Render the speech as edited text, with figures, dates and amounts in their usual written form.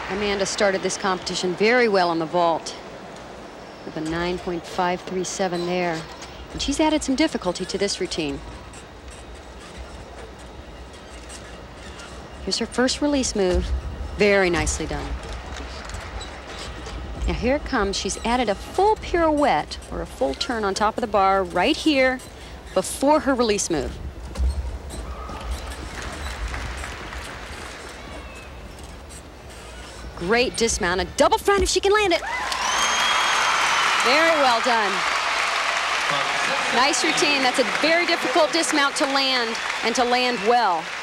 Amanda started this competition very well on the vault with a 9.537 there. And she's added some difficulty to this routine. Here's her first release move. Very nicely done. Now here it comes. She's added a full pirouette or a full turn on top of the bar right here before her release move. Great dismount, a double front if she can land it. Very well done. Nice routine. That's a very difficult dismount to land, and to land well.